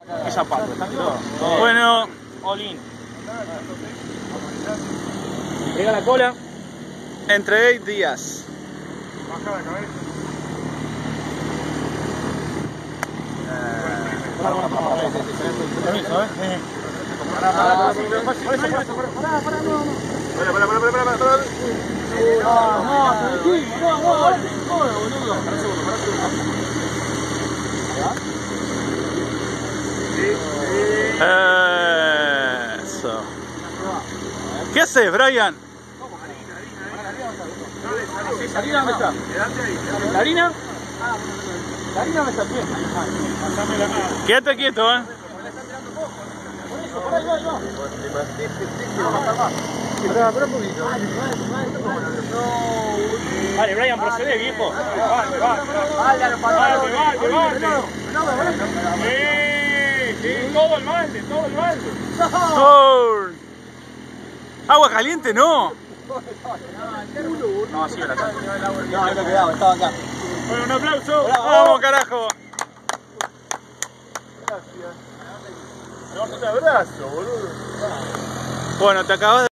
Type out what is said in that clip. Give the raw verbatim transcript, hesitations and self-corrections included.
¿Qué zapato? ¿Están todos? Bueno, All in. Llega la cola. entre eight días. Baja la cabeza. Permiso, ¿eh? Pará, pará, pará, pará, pará, no, no. Pará, pará, pará, pará, pará. No, no, tranquilo, no, no, golpe, joder, boludo. Pará un segundo, pará un segundo. Sí, sí. Eso. ¿Qué haces, Brian? ¿La harina dónde está? Quedate ahí, quedate ahí. ¿La harina? ¿La harina dónde está? Bien. Pasame la mano. Quédate quieto, eh. Por ahí, ahí va. Pará, pará un poquito. Vale, Brian, procede, viejo. Vale, vale. Vale, Vale, vale, vale. Sí, sí, todo el balde, todo el balde. Gol. Agua caliente, no. No, así era acá. No, no quedaba, estaba acá. Bueno, un aplauso. Vamos, carajo. Gracias. Un abrazo, boludo. Bueno, te acabas de...